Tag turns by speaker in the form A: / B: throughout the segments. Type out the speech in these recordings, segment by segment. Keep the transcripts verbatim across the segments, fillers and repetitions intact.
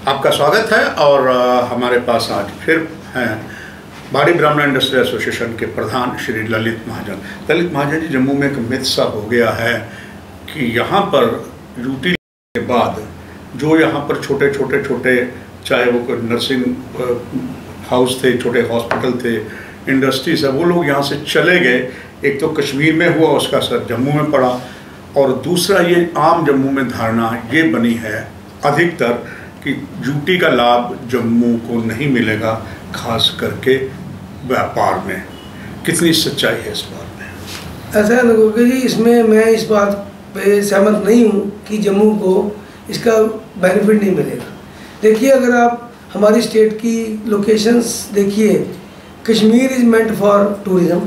A: आपका स्वागत है और हमारे पास आज फिर हैं भाड़ी ब्राह्मण इंडस्ट्री एसोसिएशन के प्रधान श्री ललित महाजन। ललित महाजन जी, जम्मू में एक मिथ सा हो गया है कि यहाँ पर यूटी के बाद जो यहाँ पर छोटे छोटे छोटे चाहे वो कोई नर्सिंग हाउस थे, छोटे हॉस्पिटल थे, इंडस्ट्रीज है, वो लोग यहाँ से चले गए। एक तो कश्मीर में हुआ, उसका असर जम्मू में पड़ा, और दूसरा ये आम जम्मू में धारणा ये बनी है अधिकतर कि यूटी का लाभ जम्मू को नहीं मिलेगा, खास करके व्यापार में। कितनी सच्चाई है इस बात में?
B: ऐसा है नगोके जी, इसमें मैं इस बात पे सहमत नहीं हूँ कि जम्मू को इसका बेनिफिट नहीं मिलेगा। देखिए, अगर आप हमारी स्टेट की लोकेशंस देखिए, Kashmir is meant for tourism,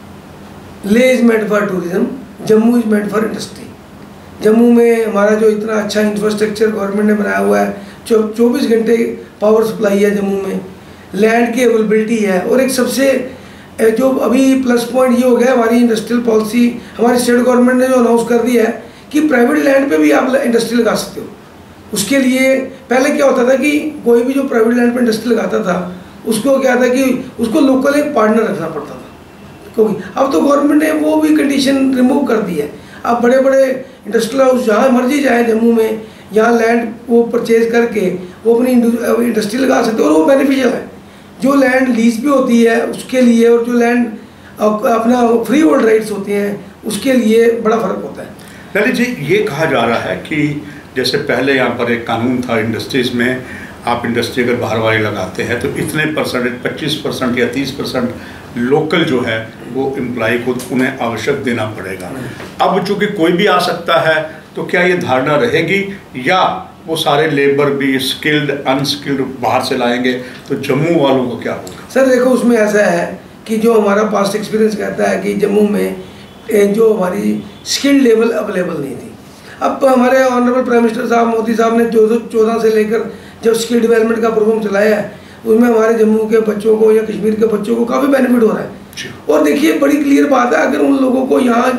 B: Leh is meant for tourism, Jammu is meant for industry. Jammu में हमारा जो इतना अच्छा इंफ्रास्ट्रक्चर गवर्नमेंट ने बनाया हुआ है, चौ चौबीस घंटे पावर सप्लाई है जम्मू में, लैंड की अवेलेबिलिटी है, और एक सबसे जो अभी प्लस पॉइंट ये हो गया, हमारी इंडस्ट्रियल पॉलिसी हमारी स्टेट गवर्नमेंट ने जो अनाउंस कर दिया है कि प्राइवेट लैंड पे भी आप इंडस्ट्री लगा सकते हो। उसके लिए पहले क्या होता था कि कोई भी जो प्राइवेट लैंड पे इंडस्ट्री लगाता था उसको क्या था कि उसको लोकल एक पार्टनर रखना पड़ता था, क्योंकि अब तो गवर्नमेंट ने वो भी कंडीशन रिमूव कर दी है। अब बड़े बड़े इंडस्ट्रियल हाउस जहाँ मर्जी जाए जम्मू में, यहाँ लैंड वो परचेज करके वो अपनी इंडस्ट्री लगा सकते हो, और वो बेनिफिशियल है। जो लैंड लीज पे होती है उसके लिए, और जो लैंड अपना फ्री होल्ड राइट्स होते हैं उसके लिए बड़ा फ़र्क होता है।
A: ललित जी, ये कहा जा रहा है कि जैसे पहले यहाँ पर एक कानून था इंडस्ट्रीज़ में, आप इंडस्ट्री अगर बाहर वाली लगाते हैं तो इतने परसेंटेज पच्चीस परसेंट या तीस परसेंट लोकल जो है वो एम्प्लॉय को उन्हें आवश्यक देना पड़ेगा। अब चूँकि कोई भी आ सकता है, तो क्या ये धारणा रहेगी, या वो सारे लेबर भी स्किल्ड अनस्किल्ड बाहर से लाएंगे, तो जम्मू वालों को क्या होगा?
B: सर देखो, उसमें ऐसा है कि जो हमारा पास्ट एक्सपीरियंस कहता है कि जम्मू में जो हमारी स्किल लेवल अवेलेबल नहीं थी। अब हमारे ऑनरेबल प्राइम मिनिस्टर साहब मोदी साहब ने दो हज़ार चौदह से लेकर जब स्किल डेवलपमेंट का प्रोग्राम चलाया है, उसमें हमारे जम्मू के बच्चों को या कश्मीर के बच्चों को काफ़ी बेनिफिट हो रहा है। और देखिए, बड़ी क्लियर बात है, अगर उन लोगों को यहाँ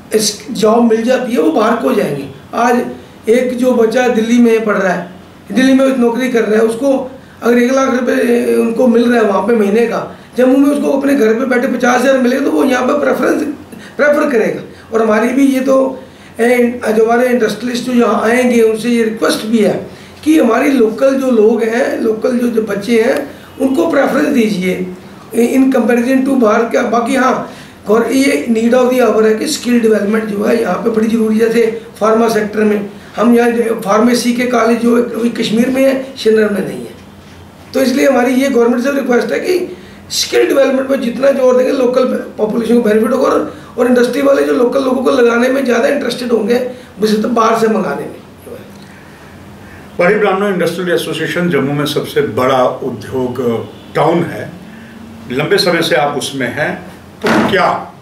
B: जॉब मिल जाती है वो बाहर को जाएंगे। आज एक जो बच्चा दिल्ली में पढ़ रहा है, दिल्ली में नौकरी कर रहा है, उसको अगर एक लाख रुपए उनको मिल रहा है वहाँ पे महीने का, जम्मू में उसको अपने घर पे बैठे पचास हज़ार मिलेगा, तो वो यहाँ पर प्रेफरेंस प्रेफर करेगा। और हमारी भी ये तो जो हमारे इंडस्ट्रियलिस्ट जो यहाँ आएंगे उनसे ये रिक्वेस्ट भी है कि हमारी लोकल जो लोग हैं, लोकल जो जो बच्चे हैं, उनको प्रेफरेंस दीजिए इन कंपैरिजन टू बाहर का। बाकी हाँ, और ये नीड ऑफ दी आवर है कि स्किल डेवलपमेंट जो है यहाँ पे बड़ी ज़रूरी है। जैसे फार्मा सेक्टर में हम यहाँ फार्मेसी के कॉलेज जो अभी कश्मीर में है, श्रीनगर में नहीं है। तो इसलिए हमारी ये गवर्नमेंट से रिक्वेस्ट है कि स्किल डेवलपमेंट पर जितना जोर देंगे लोकल पॉपुलेशन को बेनिफिट होगा, और इंडस्ट्री वाले जो लोकल लोगों को लगाने में ज़्यादा इंटरेस्टेड होंगे, वैसे तो बाहर से मंगाने में।
A: भाड़ी ब्राह्मण इंडस्ट्रियल एसोसिएशन जम्मू में सबसे बड़ा उद्योग टाउन है, लंबे समय से आप उसमें हैं, तो क्या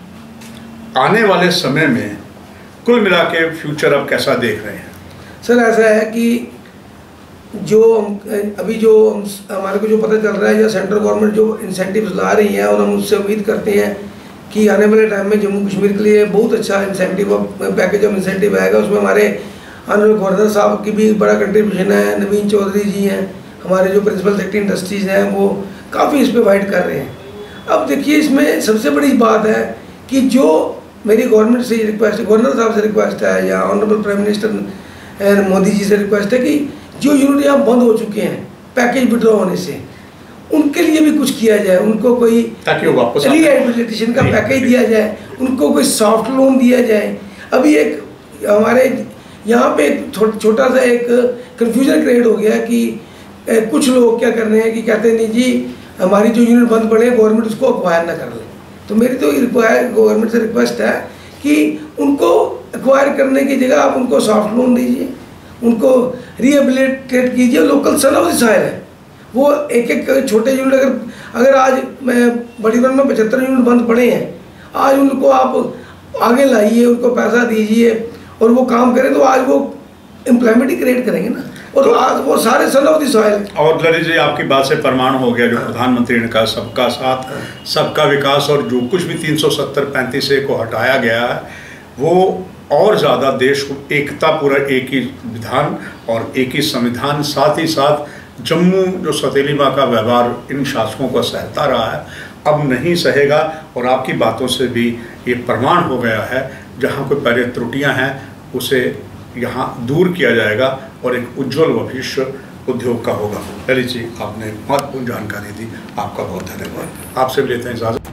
A: आने वाले समय में कुल मिला के फ्यूचर आप कैसा देख रहे हैं?
B: सर ऐसा है कि जो अभी जो हमारे को जो पता चल रहा है, या सेंट्रल गवर्नमेंट जो इंसेंटिव्स ला रही है, और हम उससे उम्मीद करते हैं कि आने वाले टाइम में जम्मू कश्मीर के लिए बहुत अच्छा इंसेंटिव पैकेज ऑफ इंसेंटिव आएगा। उसमें हमारे ऑनरेबल गवर्नर साहब की भी बड़ा कंट्रीब्यूशन है, नवीन चौधरी जी हैं, हमारे जो प्रिंसिपल सेक्रेटरी इंडस्ट्रीज़ हैं, वो काफ़ी इस पर फाइट कर रहे हैं। अब देखिए, इसमें सबसे बड़ी बात है कि जो मेरी गवर्नमेंट से रिक्वेस्ट है, गवर्नर साहब से रिक्वेस्ट है, या honourable prime minister Modi ji से रिक्वेस्ट है कि जो यूनिट यहाँ बंद हो चुके हैं पैकेज विड्रॉ होने से, उनके लिए भी कुछ किया जाए। उनको कोई
A: ताकि वो वापस
B: रिहेबिलिटेशन का पैकेज दिया जाए, उनको कोई सॉफ्ट लोन दिया जाए। अभी एक हमारे यहाँ पे एक छोटा सा एक कन्फ्यूजन क्रिएट हो गया कि ए, कुछ लोग क्या कर रहे हैं कि कहते हैं नहीं जी, हमारी जो यूनिट बंद पड़े गवर्नमेंट उसको एक्वायर ना कर ले। तो मेरी तो रिक्वायर गवर्नमेंट से रिक्वेस्ट है कि उनको एक्वायर करने की जगह आप उनको सॉफ्ट लोन दीजिए, उनको रिहेबिलिटेट कीजिए। Local son of the soil है, वो एक एक छोटे यूनिट, अगर अगर आज मैं बड़ी वन में पचहत्तर यूनिट बंद पड़े हैं, आज उनको आप आगे लाइए, उनको पैसा दीजिए और वो काम करें, तो आज वो एम्प्लॉयमेंट ही क्रिएट करेंगे ना, और तो आज वो सारे सन ऑफ द सॉइल।
A: और ललित जी, आपकी बात से प्रमाण हो गया जो प्रधानमंत्री ने कहा, सबका साथ सबका विकास, और जो कुछ भी तीन सौ सत्तर पैंतीस ए को हटाया गया है, वो और ज़्यादा देश को एकता, पूरा एक ही विधान और एक ही संविधान, साथ ही साथ जम्मू जो सौतेली माँ का व्यवहार इन शासकों को सहता रहा है, अब नहीं सहेगा। और आपकी बातों से भी ये प्रमाण हो गया है, जहाँ कोई पहले त्रुटियाँ हैं उसे यहाँ दूर किया जाएगा और एक उज्जवल भविष्य उद्योग का होगा। ललित जी, आपने महत्वपूर्ण जानकारी दी, आपका बहुत धन्यवाद। आपसे भी लेते हैं इजाज़त।